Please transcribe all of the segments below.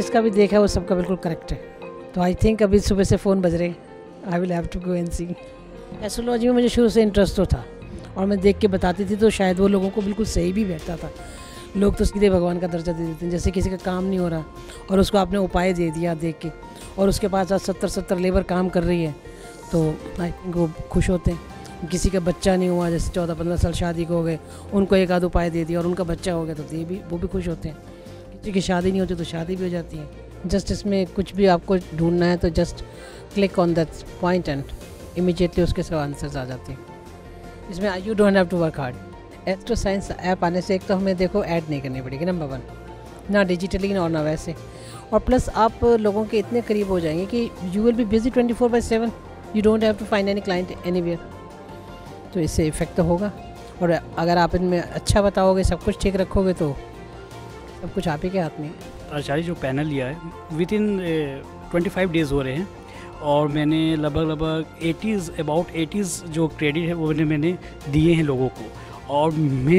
जिसका भी देखा वो सबका बिल्कुल करेक्ट है। तो आई थिंक अभी सुबह से फ़ोन बज रहे, I will have to go and see. Astrology में मुझे शुरू से इंटरेस्ट तो था और मैं देख के बताती थी, तो शायद वो लोगों को बिल्कुल सही भी बैठता था। लोग तो सीधे भगवान का दर्जा दे देते हैं, जैसे किसी का काम नहीं हो रहा और उसको आपने उपाय दे दिया देख के, और उसके पास आज 70 लेबर काम कर रही है, तो आई थिंक वो खुश होते हैं। किसी का बच्चा नहीं हुआ, जैसे 14-15 साल शादी को हो गए, उनको एक आध उपाय दे दिया और उनका बच्चा हो गया, तो वो भी खुश होते हैं। किसी की शादी नहीं होती तो शादी भी हो जाती है। जस्ट इसमें कुछ भी आपको ढूंढना है तो just click on that point and immediately उसके सब आंसर्स आ जाते हैं। इसमें you don't have to work hard. Astro science app आने से एक तो हमें देखो ऐड नहीं करनी पड़ेगी, नंबर 1, ना डिजिटली और ना वैसे, और प्लस आप लोगों के इतने करीब हो जाएंगे कि you will be busy 24/7, you don't have to find any client anywhere. तो इससे इफेक्ट तो होगा, और अगर आप इनमें अच्छा बताओगे, सब कुछ ठीक रखोगे, तो सब कुछ आप ही के हाथ में है। आचार्य जो पैनल लिया है विद इन 25 डेज़ हो रहे हैं, और मैंने लगभग 80s जो क्रेडिट है वो मैंने दिए हैं लोगों को, और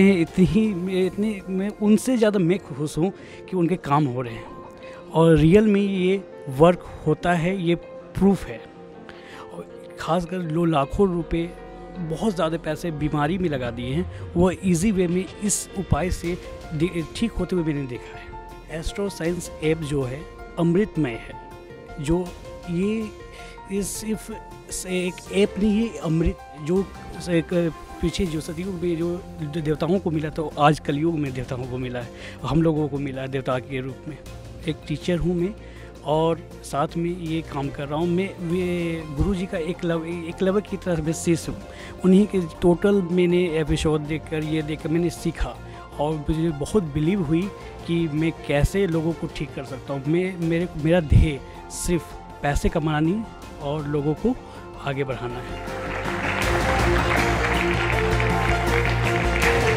मैं उनसे ज़्यादा मैं खुश हूँ कि उनके काम हो रहे हैं और रियल में ये वर्क होता है, ये प्रूफ है। और ख़ासकर लो लाखों रुपए बहुत ज़्यादा पैसे बीमारी में लगा दिए हैं, वो इजी वे में इस उपाय से ठीक होते हुए मैंने देखा है। एस्ट्रो साइंस ऐप जो है अमृतमय है, जो ये सिर्फ एक ऐप नहीं है, अमृत जो एक पीछे जो सदियों में जो देवताओं को मिला, तो आज कलयुग में देवताओं को मिला है, हम लोगों को मिला है देवता के रूप में। एक टीचर हूँ मैं और साथ में ये काम कर रहा हूँ। मैं गुरु जी का एकलव्य की तरह मैं शिष्य हूँ। उन्हीं के टोटल मैंने एपिसोड देखकर ये देखकर मैंने सीखा और मुझे बहुत बिलीव हुई कि मैं कैसे लोगों को ठीक कर सकता हूँ। मेरा ध्येय सिर्फ पैसे कमाना नहीं और लोगों को आगे बढ़ाना है।